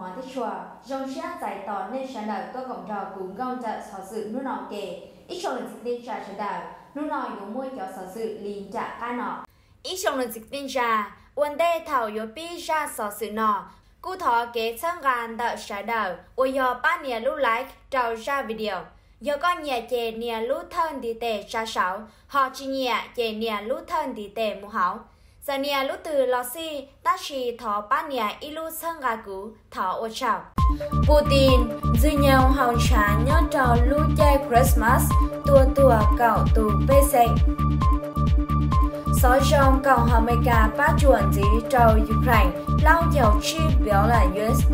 hóa thích chùa dòng xe giải tỏ nên sáng đạo tôi cộng trò cùng gom trợ sở sự nút nọ kể ít trong lần dịch tin trà sáng đạo nút nọ dùng môi cho sở sự liền trả ca nọ ít trong lần dịch tin trà vấn đề thảo yếu pi ra sở sự nọ cụ thọ kế sang gan đạo sáng đạo ôi giờ ba nhà lúc like trao ra video giờ con nhà chè nhà lúc thân đi tè ra sáu họ chỉ nhà chè nhà lúc thân đi tè mu hảo giờ nhà lúc từ lò xi ta chỉ thọ ba nhà ilu sang gà cũ thọ ô chào Putin dư nhau hào trả nhớ trò lúc chơi Christmas tua cậu tù bê xanh sáu trong cậu America ba chuẩn gì trò Ukraine lao dầu chi biểu là USD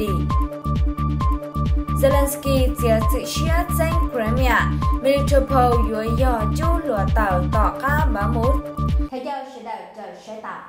Zelensky chia sự chia danh Crimea Melitopol dưới dò chú lửa tàu tỏ cá bá mút theo giờ sẽ đợi chờ sẽ tạo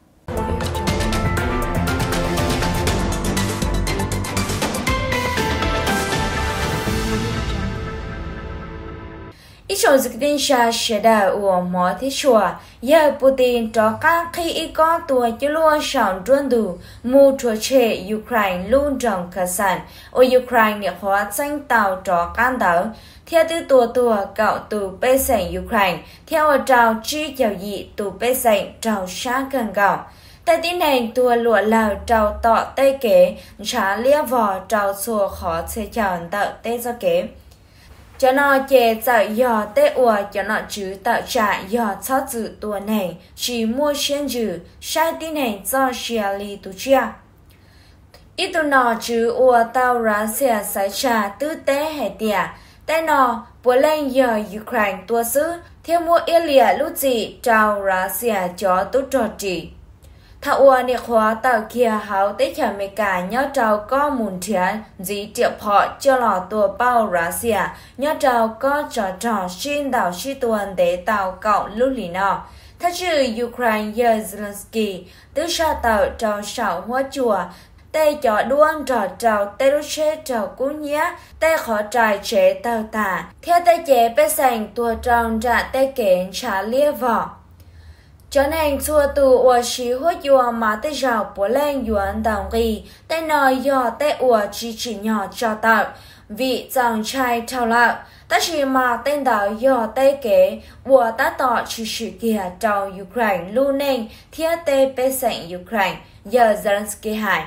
ít số dịch tin sẽ đợi của mọi thế chùa giờ Putin cho các khi có tuổi cho luôn sẵn truân đủ mua chúa trẻ Ukraine luôn trong khả sản ở Ukraine để hóa danh tàu cho can đảo theo từ tua cạo tù bê sảnh Ukraine theo ở trào chi chào dị tù bê sảnh trào sáng gần gạo tại tin này tua lụa lào trào tọ tây kế trả lia vò trào xua khó xe chào tạo tê do kế cho nó chè tạo dò tê ua cho nó chứ tạo trả dò cho dự tua này chỉ mua xuyên dữ sai tin này do xìa lì tù chia ít tù nó chứ ua tàu ra xìa sái trà tư tế hệ tìa tại nó bố lên giờ Ukraine tua sứ theo mua yêu lìa lúc gì trao Russia cho tốt trò trị thảo ua nị khóa tạo kia háo tế chả mê cả nhớ trao có mùn thiệt dĩ triệu họ cho lò tua bao Russia nhớ trao có trò xin đảo si tuần để tạo cậu lúc lì nọ thật chứ Ukraine giờ Zelensky tứ sa tạo trao sảo hoa chùa tê cho đuông trò trào tê đu chế trào cú nhé tê khó trải chế tàu tả theo tê chế bê sành tua tròn trả tê kén trả lia vỏ cho nên chua tù ua xí hốt dùa mà tê rào bố lên yuan đồng ghi tê nói dò tê ua chỉ nhỏ cho tạo vị dòng trai trào lạc ta chỉ mà tên đảo dò tê kế ua ta tỏ chỉ kìa trào Ukraine lưu nên theo tê bê sành Ukraine giờ Zelensky hải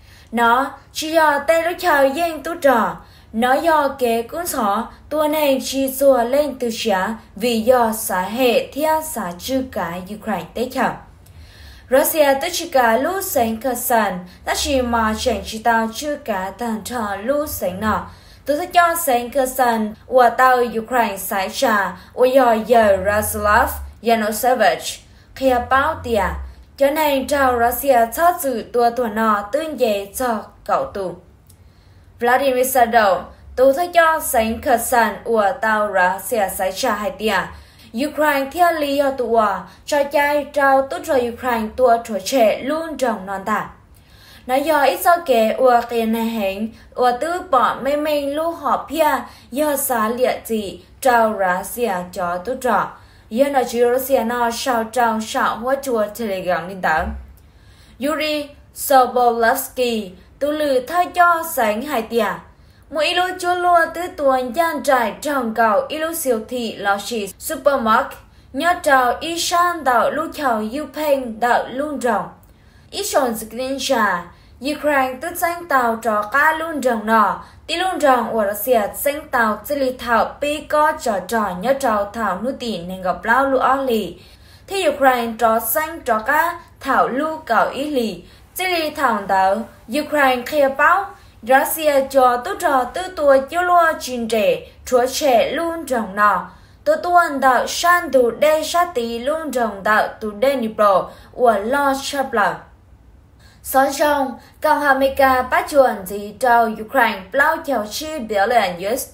nó chỉ do tên lúc chờ dân tu trò nó do kế cuốn sổ tua này chỉ xua lên từ xá vì do xã hệ theo xã chư cái Ukraine tế chậm Russia tất chỉ cả lúc sáng cơ sản ta chỉ mà chẳng chỉ tao chư cả tàn trò lúc sáng nọ tôi sẽ cho sáng cơ sản của tao Ukraine xảy ra của giờ Yaroslav Yanukovych khi báo tìa cho nên trao Russia cho dự tua nọ tương về cho cậu tù Vladimir Sadov tôi sẽ cho sáng khởi sản của tàu Russia xảy ra hai tia Ukraine theo lý do tùa cho chạy trao tốt cho Ukraine tua chúa trẻ luôn trong non tả nó do ít sau kể ua tiền này hình ua tư bỏ mê mình lưu họ pia do xá liệt gì trao Russia cho tốt trò giờ nó chỉ Russia nó sao trao sao hóa chùa Telegram lên tảng Yuri Sobolovsky tu lử thay cho sáng hai tia mỗi ilu chua lua tứ tuần gian trải trong cầu ilu siêu thị lo chỉ supermarket nhớ trào Isan đạo lưu chào Ukraine đạo luôn rộng ít chọn screen trà Ukraine tức danh tàu trò cá luôn rộng nọ tí luôn rộng của Russia danh tàu chỉ li thảo pi có trò nhớ trào thảo nu tỉ nên gặp lao lưu ó lì thì Ukraine trò danh trò cá thảo lưu cầu ý lì chỉ li thảo đạo Ukraine khai báo Russia cho tốt trò tư tuổi chiếu lua chuyên trẻ chúa trẻ luôn rộng nọ tôi tuần đạo san tù đê sát tí luôn rộng đạo tù đê Dnipro của lo chập lở sau trong cầu America bắt chuẩn gì trao Ukraine bao chào chi biểu là USD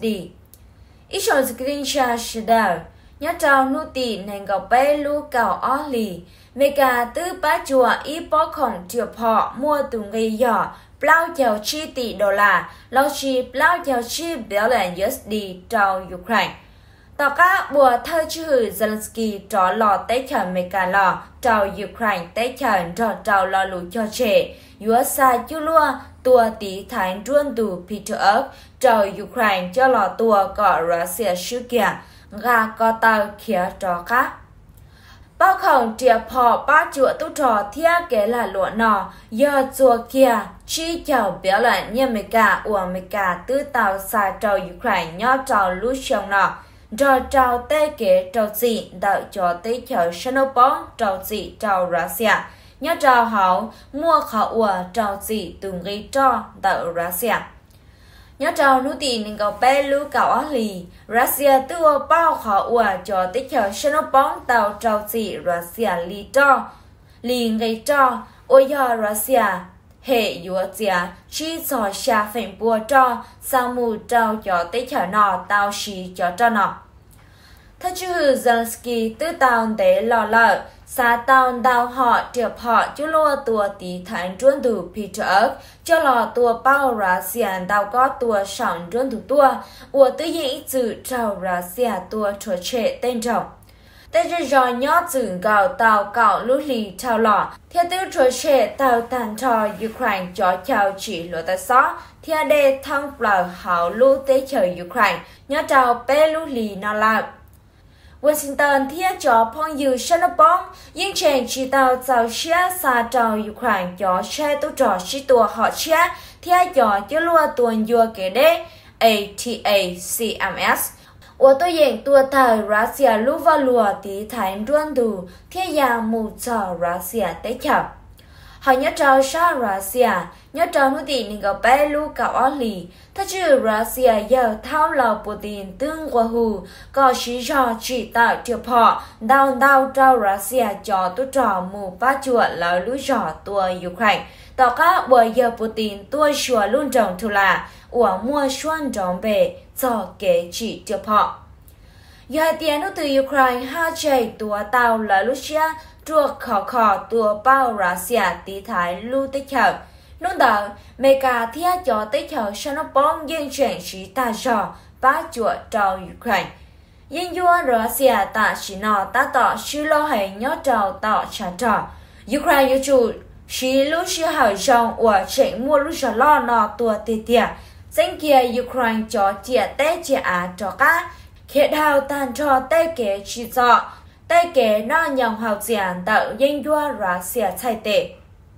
ít số screen share đảo nhớ trao nụ tỉ nên gặp bé lưu cầu ó lì Mega tư bắt chùa ít bó khổng chụp họ mua từ ngày giỏ bao chào chi tỷ đô la lo chi bao chào chi biểu là USD trao Ukraine tỏ các bùa thơ chữ Zelensky trò lò tế chở Mega lò trao Ukraine tế chở trò trao lo lũ cho trẻ USA chú lua tua tí thái ruân tù Peter ớt trò Ukraine cho lò tua có Russia sư kia gà có tàu khía trò khác. Bao khổng trìa phò ba chuột tu trò thia kế là lụa nọ do chùa kia chi chào biểu lại như mê cả ua mê cả tư tàu xa trò Ukraine nhỏ trò lưu sông nọ rồi trò tê kế trò dị đợi cho tê chờ Shanopon trò dị trò Russia nhỏ trò hảo mua khảo ua trò dị từng gây trò đợi Russia. Nhớ trò nụ tì nên cầu bé lưu cầu á lì Russia tư bao khó ua cho tích hợp Shanopon tàu trò dị Russia lì trò lì ngay trò ôi do Russia hệ dùa dìa chi cho xa phèn bùa trò sao mù trò cho tích hợp nọ tàu xì cho trò nọ. Thật chứ Zelensky tư tàu để lò lợ xa tàu đào họ triệp họ chú lùa tùa tí thành truân thủ Peter ớt cho lò tùa bao Russia đào có tùa sẵn truân thủ tùa ua tư dĩ chữ trào Russia tùa trò trẻ tên trọng. Tên chứ do nhó chữ gạo tàu cạo lũ lì trào lọ theo tư trò trẻ tàu tàn trò Ukraine cho chào chỉ lùa ta xó theo đề thăng bờ hảo lũ tế chờ Ukraine nhó trào bé lũ lì nó lạc. Washington thiết cho phong dư Shanopon nhưng chèn chỉ tàu tàu xe xa trào Ukraine cho xe tu trò sĩ tùa họ xe thiết cho chứ lùa tuần dùa kế đế ATACMS. Ủa tôi dành tua thời Russia lưu vào lùa tí thái ruân đủ thiết gia mù cho Russia tế chậm. Họ nhớ trao xa Russia, nhớ trao nụ tì nên có bé lưu cả ó lì. Thật chứ Russia giờ thao lò Putin tương qua hù, có sĩ do chỉ tạo triệp họ, đào trao Russia cho tu trò mù ba chuột là lưu trò tua Ukraine. Tỏ các bởi giờ Putin tua chùa luôn trồng thù là, ủa mua xuân trồng về cho kế chỉ triệp họ. Giờ tiền nụ từ Ukraine ha chạy tua tàu là Russia, chuột khó tua bao Russia tí thái lưu tích hợp. Nôn đảo, mê cả thiết cho tích hợp Shanopon dân chuyển sĩ ta rõ ba chuột trào Ukraine. Dân dùa Russia ta chỉ nọ ta tỏ sư lo hệ nhó trào tỏ trả trò. Ukraine yêu chủ sĩ lưu sư hỏi dòng của chạy mua lưu sở lo nọ tua tì tìa. Danh kia Ukraine cho chìa tế chìa á cho cá. Khiết hào tàn cho tế kế chỉ dọ. Tế kế nó nhòng hào giản tạo dân dùa Russia thay tệ.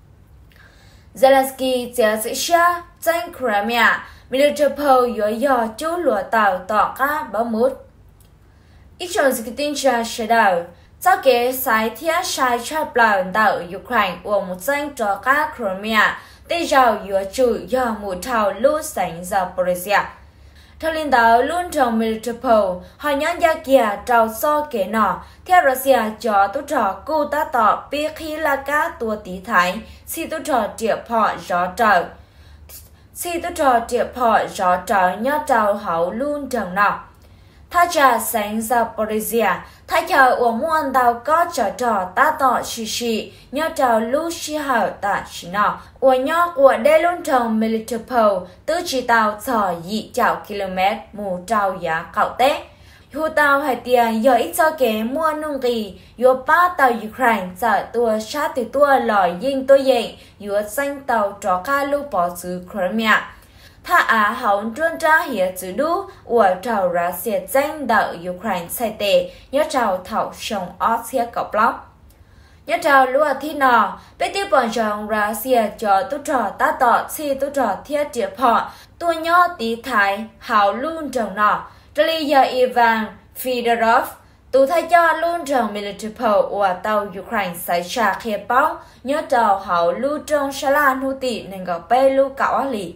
Zelensky chia sẻ xa tranh Crimea, Militopol yếu dò chú lùa tàu tỏ cá báo mút. Ít chọn sự tin cho sẽ đầu, cho kế sai thiết sai chấp lòng tàu Ukraine của một tranh cho cá Crimea, tế giàu yếu chủ do một thảo lưu sánh Zaporizhia. Theo lãnh đạo luôn trong Militopol, họ nhóm gia kia trao so kế nọ, theo Russia cho tu trò cụ ta tỏ biết khi là cá tua tí thái, si tu trò triệp họ rõ trở. Si tu trò triệp họ rõ trở nhớ trao hậu luôn trong nọ. Tha trả sáng Zaporizhia, thay chờ của muôn đào có trở trò ta tỏ xì nhớ trao lưu xì hở ta xì nọ. Của nhớ của đê luôn trong Militopol, tư chỉ tàu trở dị chào km mù trao giá cạo tế. Hù tàu hải tiền giờ ít cho kế mua nông kỳ, yếu ba tàu Ukraine trở tua sát từ tua lòi dinh tôi dệnh, yếu xanh tàu trò ca lưu bỏ xứ Crimea. Tha á hóng truân tra hiệp chữ đu, ủa trào Russia danh đạo Ukraine sai tệ, nhớ trào thảo sông Austria cọc lóc. Nhớ trào lúa thi nọ, bế tiếp bọn chồng Russia cho tu trò ta tọ si tu trò thiết triệp họ, tua nhó tí thái, hào luôn trồng nọ. Trở lý giờ Ivan Fedorov, tu thay cho luôn trồng Militopol ủa tàu Ukraine xảy ra khiếp báo, nhớ trào hào lưu trong xa la nụ tị nên gặp bê lưu cảo á lì.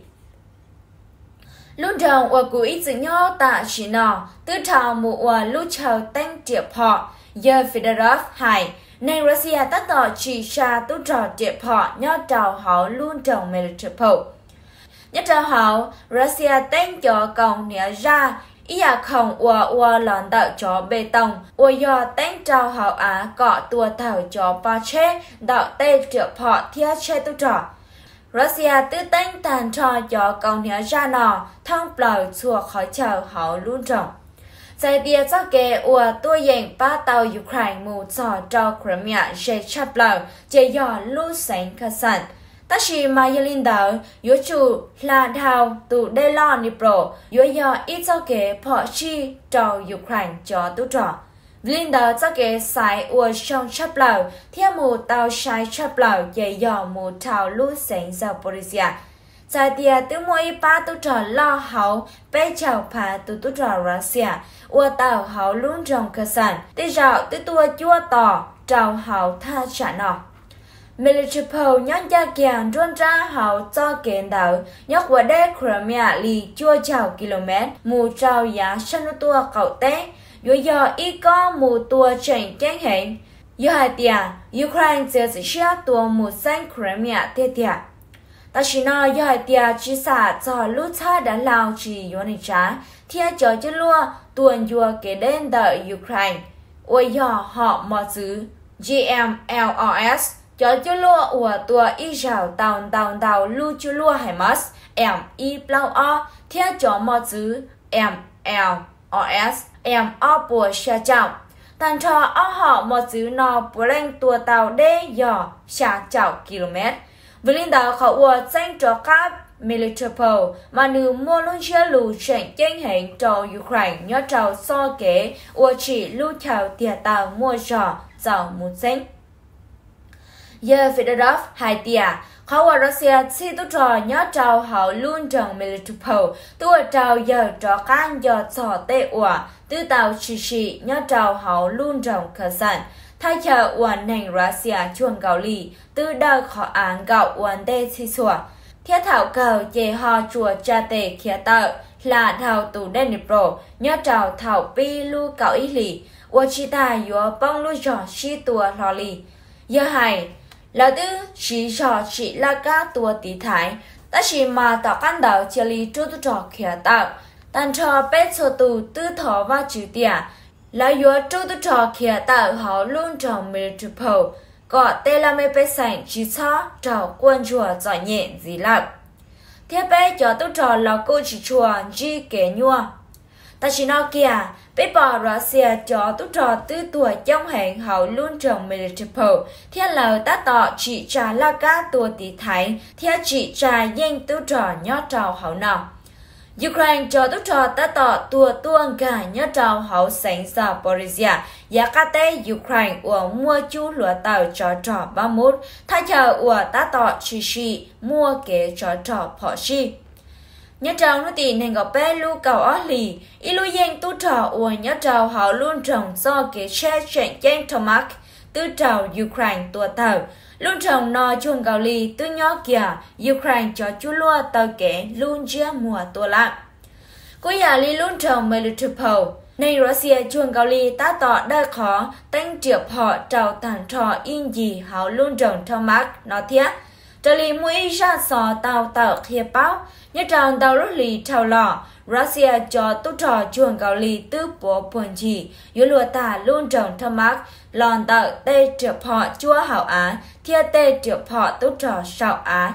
Lúc đầu của cụ ít dự nhó tạ chỉ nọ, tư thảo mù ủa lúc chào tên triệp họ, giờ Fedorov hải, nên Russia tất tỏ chỉ xa tu trò triệp họ nhó trào họ luôn trồng Militopol. Nhó trào họ, Russia tên cho còng nĩa ra, ý à không ủa lòn tạo cho bê tông, ủa do tên trào họ á cọ tua thảo cho ba chế, đạo tên triệp họ thiết chế tu trò. Russia tư tên tàn trò cho còng nĩa ra nọ, thông bờ chùa khỏi chờ họ luôn trồng. Giải địa cho kế ủa tôi dành ba tàu Ukraine mù cho Crimea dễ chấp lờ, chế dò lưu sánh khả sản. ta chỉ mà yêu linh đạo yếu chủ là thảo tụ đây lo ni pro yếu do ít cho kế phò chi trào Ukraine cho tu trò linh đạo cho kế sai ua trong chấp lào theo một tàu sai chấp lào dạy dò một thảo lưu sáng Zaporizhia tại địa từ mỗi ba tu trò lo hậu bé chào phá tu trò Russia ua tàu hậu luôn trong cơ sản tới rào tới tua chua tỏ trào hậu tha trả nọ Melitopol nhắc gia kiang rôn ra hậu cho kiện đảo nhắc qua đế Crimea lì chua chào km mù trào giá sân tua cậu tế dù do ý có mù tua trình kén hẹn dù hai tia Ukraine sẽ xếp tua mù xanh Crimea thế tia ta chỉ nói dù hai tia chỉ xả cho lúc xa đã lao chỉ dù này trả thia cho chứ lua tuần dùa kế đến đợi Ukraine ôi do họ mò giữ GMLRS cho chú lúa ủa tua y rào tàu lưu chú lúa Hamas M.I. Plau O theo cho mò giữ M.L.R.S. M.O. bùa xa trọng tàn trò ó họ mò giữ nó bùa lên tua tàu đê dò xa trọng km với linh đạo khẩu ủa danh trò các Melitopol mà nữ mua luôn chưa lù chuyển tranh hình cho Ukraine nhớ trào so kế ủa chỉ lưu chào tiệt tàu mua trò giàu một danh giờ Fedorov hai tiaเขาว่ารัสเซียที่ตุจอยอดเจ้าเขาลุ่นจังเมลิทูโพตัวเจ้าเยอะจอการยอดสอเตอว่าตัวเต่าชิยอดเจ้าเขาลุ่นจังเคสันถ้าเจอวันแห่งรัสเซียช่วงเกาหลีตัวดาวขออ่านเก่าวันเดชิสัวเที่ยวเท่าเก่าเจฮอจัวจาเตเคียเตอร์ลาเท่าตูเดนิโปรยอดเจ้าเท่าปีลูเก่าอิลีว่าชิตายัวป้องลูจอชีตัวลอลีเยอะให้là tư chỉ cho chỉ là các tua tí thái ta chỉ mà tạo căn đầu chỉ lý chú tu trò khía tạo tàn trò bếp số tù tư thọ và chữ tỉa là yếu chú tu trò khía tạo họ luôn trong Melitopol có tê là mê bếp sảnh chỉ cho trò quân chùa giỏi nhẹ gì lắm thiết bếp cho tu trò là cô chỉ chùa gì kế nhua ta chỉ nói kìa bếp bỏ Russia cho tu trò tư tuổi trong hẹn hậu luôn trong Melitopol thiết lời ta tỏ chỉ trả là các tua tí thái thiết chỉ trả danh tu trò nhó trào hậu nào Ukraine cho tu trò ta tỏ tua tuông cả nhó trào hậu sáng Zaporizhia giá cá tế Ukraine của mua chú lúa tàu cho trò 31 thay chờ của ta tỏ chỉ mua kế cho trò phỏ chi nhớ trào nó tì nên gặp bé lu cầu ó lì ilu yang tu trào ua nhớ trào họ luôn trồng do kế che chuyện tranh Tomac tư trào Ukraine tua tàu luôn trồng no chuồng gạo lì tư nhó kìa Ukraine cho chú lua tàu kế luôn chia mùa tua lạ cô nhà lì luôn trồng Melitopol nên Russia chuồng gạo lì ta tỏ đa khó tăng triệu họ trào tàn trò in gì họ luôn trồng Tomac nó thiết trở lì mũi ra sò tàu khía báo nhớ rằng tàu lúc lì trào lò Russia cho tu trò chuồng gạo lì tư bộ buồn chỉ yếu lùa tả luôn trồng thơm mát lòn tàu tê triệu họ chua hảo á thia tê triệu họ tu trò sạo á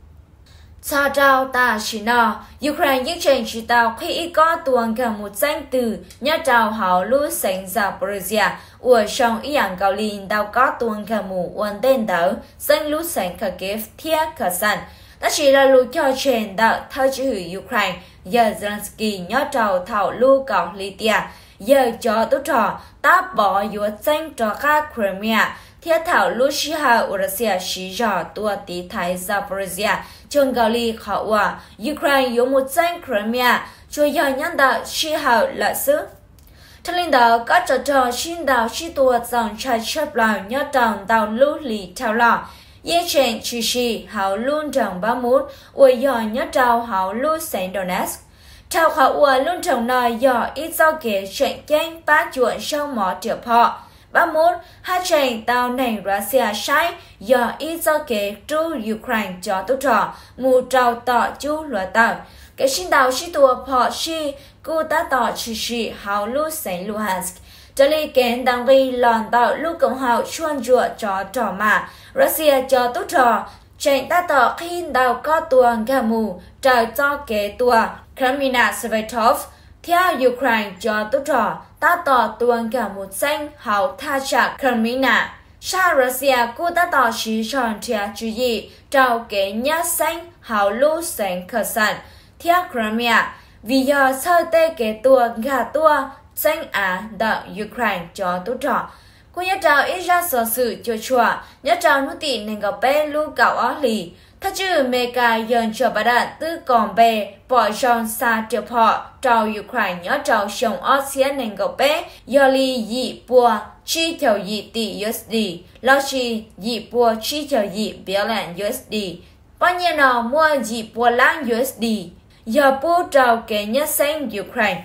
Sa trao ta chỉ nọ Ukraine những chuyện chỉ tàu khi ít có tuồng cả một danh từ nhớ trao hảo lưu sáng Zaporizhia ở trong ý ảnh gạo lì tàu có tuồng cả một ổn tên tàu danh lưu sáng Kharkiv thia cả sản đó chỉ là lưu cho chuyện đạo thao chữ Ukraine giờ Zelensky nhớ trao thảo lưu gạo lì tia giờ cho tu trò ta bỏ yếu danh cho các Crimea thiết thảo Lucia Russia chỉ rõ tua tí thái Zaporizhia trường gạo lì khảo hòa Ukraine yếu một danh Crimea cho giờ nhân đạo chỉ hảo là sức Trong linh đạo có trò xin đạo chỉ tua dòng trái chấp lòng nhớ trọng đạo lưu lì theo lò Ye chuyện chỉ hảo luôn trồng 31 ủi dò nhớ trao hảo lưu Saint Donetsk trao khảo hòa luôn trồng nòi dò ít giao kế chuyện tranh bá chuộn sau mỏ triệu họ 31 hai chuyện tàu này Russia sai dò ít giao kế tru Ukraine cho tu trò mù trao tỏ chú lúa tàu cái xin đạo chỉ tua họ chi cô ta tỏ chỉ hảo lưu Saint Luhansk Trở lý kén đang ghi lòn tạo lưu cộng hào chuan ruột cho trò mà Russia cho tốt trò chạy ta tỏ khi đào có tuồng gà mù trời cho kế tua Kremlina Svetov theo Ukraine cho tốt trò ta tỏ tuồng gà mù xanh hào tha chạc Kremlina Sa Russia cô ta tỏ sĩ tròn thịa chú ý trao kế nhá xanh hào lưu xanh khờ sản thịa Crimea vì giờ sơ tê kế tua gà tua xanh á đạo Ukraine cho tốt trọ. Cô nhớ trao ít ra sở sự cho chùa nhớ trao nút tị nên gặp bé lưu gạo ó lì thật chứ mê ca dần cho bà đạn tư còn bè bỏ trong xa trực họ trao Ukraine nhớ trao sống ó xế nên gặp bé do lì dị bùa chi theo dị tỷ USD lo chi dị bùa chi theo dị biểu lệnh USD bao nhiêu nào mua dị bùa lãng USD giờ bùa trao kế nhất xanh Ukraine.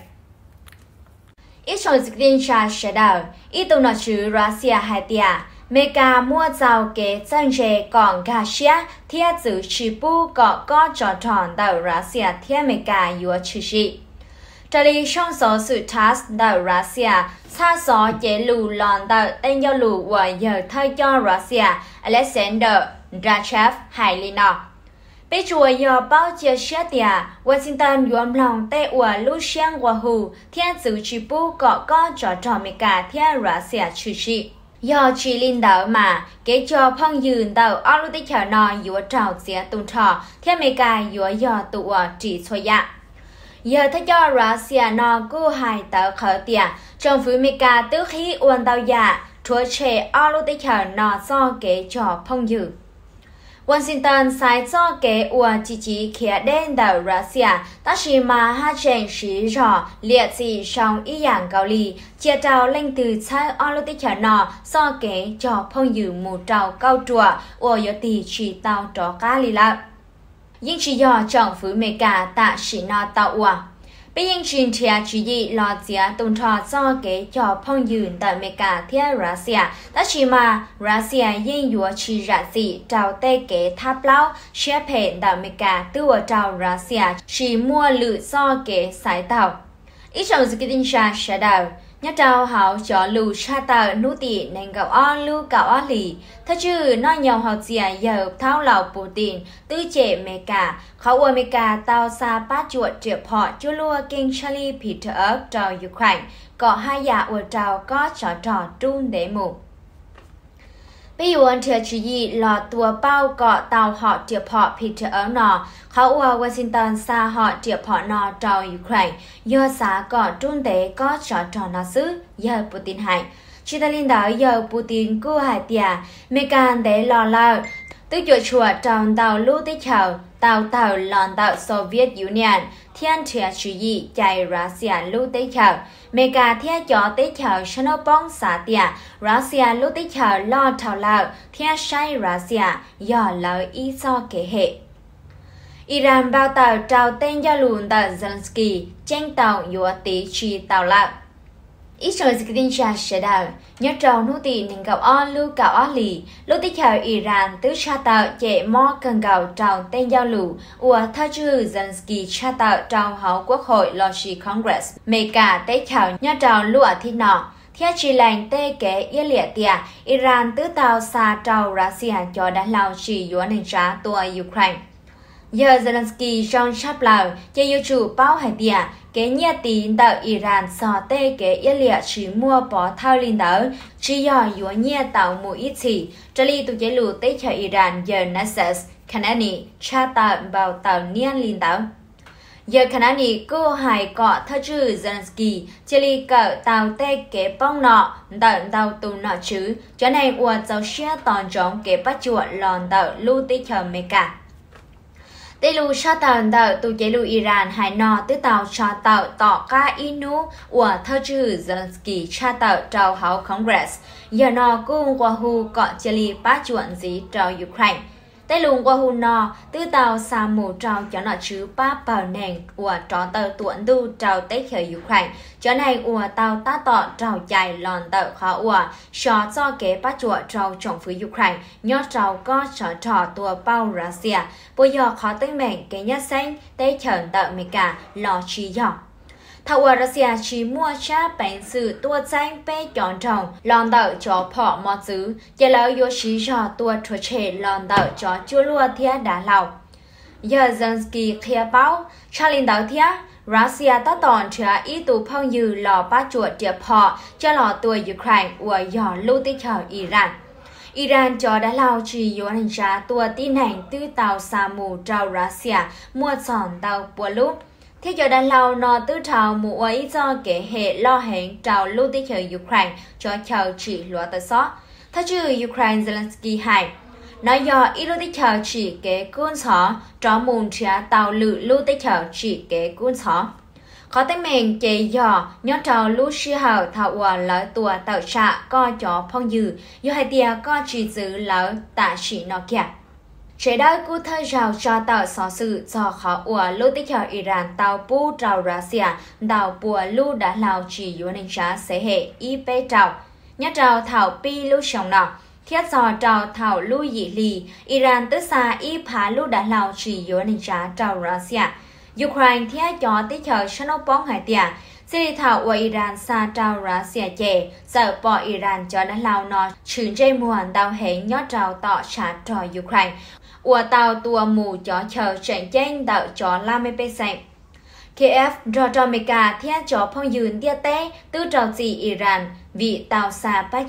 Ít trong dịch liên trà sẽ đảo ít tù nó chứ Russia hay tìa Mega mua giàu kế chân chế còn gà xia thiết giữ chỉ bù có trò tròn đảo Russia thiết Mega yếu chữ trị. Trả lý trong số sự task đảo Russia xa số chế lù lòn đảo tên do lù của giờ thay cho Russia Alexander Drachev hay Lino. Bây chùa giờ bao chia sẻ tìa Washington yuam lòng tê ua lưu xiang của hù thiết giữ chỉ bù có trò tròn Mega thiết Russia chữ trị. Do chỉ linh đạo mà kế cho phong dường đạo ở lúc tích khởi nọ yếu trào xế tung trò theo mấy cái yếu do tụ chỉ xôi dạ. Giờ thấy cho Russia nọ cô hài tạo khởi tìa trong phía mấy cái tức khí uốn đạo dạ chúa trẻ ở lúc tích khởi nọ do kế cho phong dường. Washington sai cho kế ua chỉ khía đen đạo Russia ta chỉ mà ha chèn sĩ rõ liệt gì trong ý dạng Cao Lì chia trao lên từ trái ở lúc tích khởi nọ do kế cho phong dư một trào cao chùa ua yếu tỷ chỉ tao trò cá lì lạc. Nhưng chỉ do trọng phứ mê cả tạ sĩ nọ tạo ua. Bây giờ trình thịa chú ý lọ dĩa tông trò do kế cho phong dường tại mê cả thiết Russia đã chỉ mà Russia yên dùa chỉ rạ dị trao tê kế tháp lão xếp hệ tại mê cả tư ở trao Russia chỉ mua lự do kế sái tạo. Ít trong dự kinh tra sẽ đào nhớ trao hảo cho lù xa tạo nụ tị nên gặp o lưu gạo o lì thật chứ nó nhau học dĩa giờ tháo lào Putin tư chế mê cả khó ua mê cả tao xa bát chuột triệp họ chú lua kinh Charlie Peter trao Ukraine có hai giả ua trao có trò trung để mù. Bây giờ anh thừa chú ý là tua bao có tàu họ triệp họ Peter nọ khó ua Washington xa họ triệp họ nọ trao Ukraine do xã có trung tế có trò nó xứ giờ Putin hại. Chỉ ta linh đạo giờ Putin cô hại tìa mê can để lo lao tức chuột chùa trong tàu lưu tích hậu tàu lòn tàu Soviet Union thiên thừa chú ý chạy Russia lưu tích hậu mê ca thiên cho tích hậu cho nó bóng xá tìa Russia lưu tích hậu lo thảo lao thiên sai Russia do lợi ý do kế hệ. Iran bao tàu trao tên do lùn tàu Zelensky tranh tàu yếu tí chi tàu lạc. Ít rồi dịch tin tra sẽ đào nhớ trâu nụ tì nên gặp o lưu gạo o lì lúc tích hợp Iran tứ tra tạo chế mò cần gạo trao tên giao lù ua thơ chư Zelensky tra tạo trao hậu quốc hội Logi Congress mê cả tế khảo nhớ trao lụa thi nọ theo chỉ lành tê kế yên liệt tìa Iran tứ tàu xa trao Russia cho đã lao chỉ yếu nền trả tua Ukraine. Giờ Zelensky trong sắp lào chế YouTube bao hải tìa kế nhà tín tạo Iran so tê kế yên liệt chỉ mua bỏ thao linh đảo chỉ do yếu nhà tạo mùi ít chỉ trả lý tụ chế lù tế cho Iran giờ Nasser Kanani tra tạo vào tạo niên linh đảo. Giờ Kanani cô hải cọ thơ chư Zelensky chế lý cỡ tạo tê kế bông nọ tạo tù nọ chứ cho nên ua giáo xe toàn trọng kế bắt chuột lòn tạo lưu tế cho mê cả. Tê lù xa tàu tạo tù chế lù Iran hay nọ tư tàu cho tạo tỏ ca inu của thơ chư Zelensky cha tạo trao hậu Congress. Giờ nọ cung qua hù cọ chế lì bá chuộn dí trao Ukraine. Tê lù qua hù nọ tư tàu xa mù trao cho nọ chứ bá bảo nền của trò tàu tuộn đu trao tế khởi Ukraine. Cho này của tàu tá tọ trao chạy lòn tạo khó của cho cho kế bá chuộn trao trọng phía Ukraine. Nhớ trao có trò tùa bao Russia. Bây giờ khó tính mệnh cái nhất xanh tế khởi tạo mê cả lò trí dọc. Thảo ua Russia chỉ mua cha bánh sự tua danh bê chọn trồng lòn tạo cho phỏ mọt dứ và lão yếu trí cho tua trò trẻ lòn tạo cho chua lua thịa đá lào. Giờ Zelensky khía báo cho linh đạo thịa Russia ta tòn chứa ý tù phong dư lò bá chuột tiệp họ cho lò tua Ukraine ua dò lưu tích hờ Iran. Iran cho đã lao chỉ yếu hành giá tua tin hành tư tàu xa mù trao Russia mua chọn tàu bùa lúc. Thế cho đã lao nó tư trào mù ấy do kể hệ lo hẹn trào lưu tích hợp Ukraine cho chờ chỉ lúa tới xó. Thế chứ Ukraine Zelensky hay. Nói do ý lưu tích hợp chỉ kế cuốn xó cho mùn trá tàu lự lưu tích hợp chỉ kế cuốn xó. Khó tên mình chế dò nhớ trào lưu sư hào thảo hòa lỡ tùa tạo trạ co chó phong dư dù hai tia co chỉ giữ lỡ tạ sĩ nó kìa. Chế đôi cú thơ rào cho tạo xó sự cho khó hòa lưu tích hợp Iran tàu bù trào Russia tàu bùa lưu đã lao chỉ dù nền trá xế hệ y bê trào. Nhớ trào thảo pi lưu sống nọ. Thiết dò trào thảo lưu dị lì Iran tức xa y phá lưu đã lao chỉ dù nền trá trào Russia. Ukraine thiết cho tích hợp sân ốc bóng hải tìa. Sẽ thảo của Iran xa trao Russia chè. Sợ bỏ Iran cho đã lao nó chứng dây muộn đào hẹn nhó trao tọ trả trò Ukraine. Ủa tàu tùa mù cho chờ trận chênh đạo cho 50%. Kiev Rotomika thiết cho phong dường tia tế tư trào gì Iran vì tàu xa bá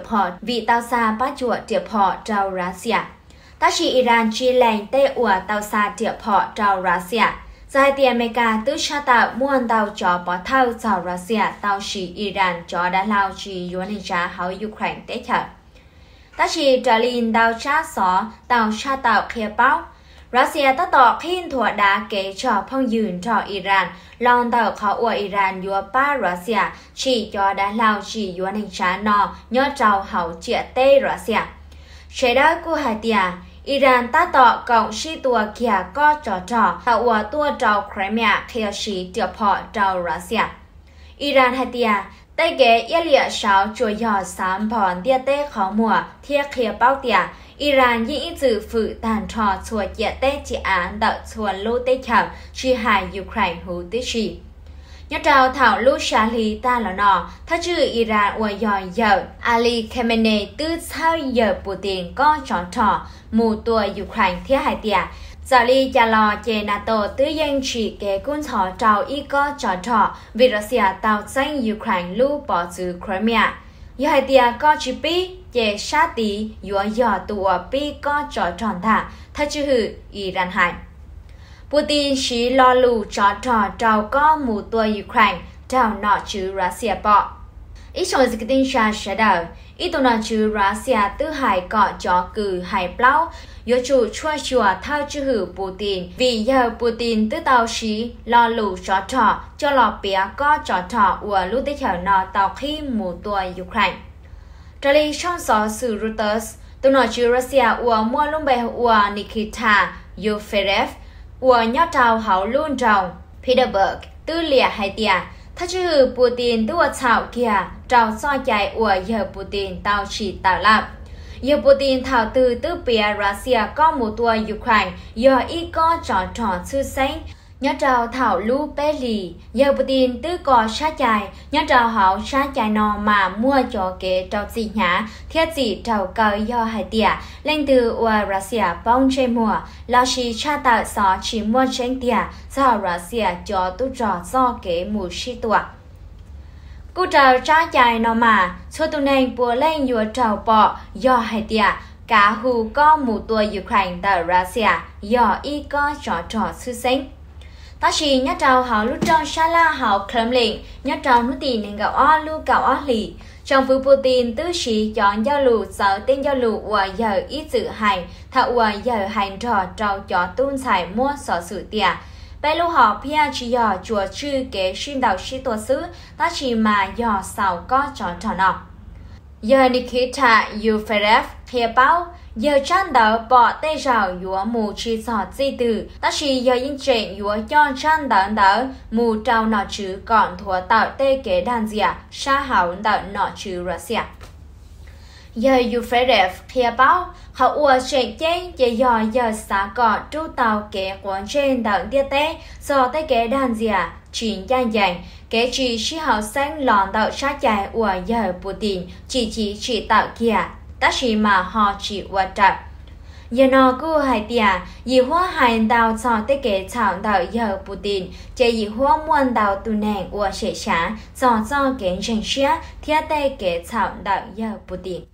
chuột tiệp họ trao Russia. Ta chỉ Iran chi lành tê ủa tàu xa tiệp họ trao Russia. Giải tiền America tư cha tạo muôn tàu cho bỏ thao cho Russia tàu chỉ Iran cho đã lao chỉ yuan trả hậu Ukraine tế chở. Ta chỉ trở lên tàu cha xó tàu cha tạo khía báo. Russia ta tỏ khiên thua đá kế cho phong dường cho Iran. Lòng tàu khó ủa Iran dùa ba Russia chỉ cho đã lao chỉ yuan trả nọ nhớ trao hậu chia tê Russia. Chế đó của hai tia Iran ta tỏ cộng sĩ tùa kia có trò tạo ủa tua trao Crimea kia sĩ tiệp họ trao Russia. Iran hai tia tay ghé yết lịa sáu chùa dò xám bọn tia tế khó mùa thiết kia bao tia Iran dĩ dự phụ tàn trò chùa dịa tế chỉ án đậu chùa lô tế chảo chỉ hai Ukraine hữu tế chỉ. Nhớ trao thảo lưu xá lý ta là nọ, thá chữ Iran ua dòi dở, Ali Khamenei tư sao giờ Putin có trò mù tùa Ukraine thiết hai tìa. Giờ lý chà lò chê NATO tư dân chỉ kế quân thọ trao y có trò vì Russia tạo danh Ukraine lưu bỏ chữ Crimea. Giờ hai tìa có chữ bí, chê sát tí, dùa dò tùa bí có trò thả, thá chữ Iran hai. Putin chỉ lo lù cho trò có mù tua Ukraine trao nọ chứ Russia bỏ. Ít trong dịch tinh tra sẽ đảo, ít tù nọ chứ Russia tư hải cọ cho cử hải plau, yếu chủ chua thao chữ hữu Putin. Vì giờ Putin tư tàu chỉ lo lù cho lọ bia có trò ua lưu tích hợp nọ tàu khi mù tua Ukraine. Trở lý trong gió sự Reuters, tù nọ chứ Russia ua mua lông bè ua Nikita Yuferev ua nhó trào hảo luôn trào Petersburg tư lìa hai tia. Thá chữ Putin tư ua chào kia trào so chạy ua giờ Putin tàu chỉ tạo lập. Giờ Putin thảo từ tư bìa Russia có một tua Ukraine giờ y có trò sư xanh. Nhớ trào thảo lưu bê lì, giờ Putin tư có sát chạy, nhớ trào hảo sát chạy nọ mà mua cho kế trào gì nhá, thiết gì trào cờ do hai tỉa, lên từ ua Russia bóng trên mùa, là chỉ cha tạo xó chỉ mua trên tỉa, do Russia cho tu trò do kế mù sĩ tùa. Cú trào sát chạy nọ mà, số tù nền bùa lên dùa trào bỏ do hai tỉa, cả hù có mù tua Ukraine tại Russia, do y có trò sư xanh. Ta chỉ nhớ trào hảo lúc trong xa la hảo Kremlin, nhớ trào nút tì nên gạo o lưu gạo o lì. Trong phương Putin tư sĩ chọn giao lù sợ tên giao lù ua giờ ít dự hành, thả ua giờ hành trào cho tuôn xài mua sở sự tìa. Bây lúc họ phía chỉ dò chùa chư kế xuyên đào sĩ tổ sứ, ta chỉ mà dò xào có trò nọ. Giờ Nikita Yuferev khía báo, giờ chăn đỡ bỏ tê rào dũa mù chi sọt di tử, ta chỉ giờ yên chuyện dũa cho chăn đỡ mù trao nọ chứ còn thua tạo tê kế đàn dìa, xa hảo đỡ nọ chứ Russia. Giờ Yuferev khía báo, họ ua chuyện chênh chế giờ xá cọ tru tàu kế quán trên đỡ tia tế, do tê kế đàn dìa, chín danh dành, kế chỉ sĩ hảo xanh lòn đỡ sát chạy ua giờ Putin, chỉ tạo kia. Ta chỉ mà họ chỉ vật trợ. Giờ nó cứ hai tia, dì hoa hai đào cho tế kế chào đợi giờ Putin, chế dì hoa muôn đào tù nền ua sẽ xá, do kế rình xía, thiết tế kế chào đợi giờ Putin.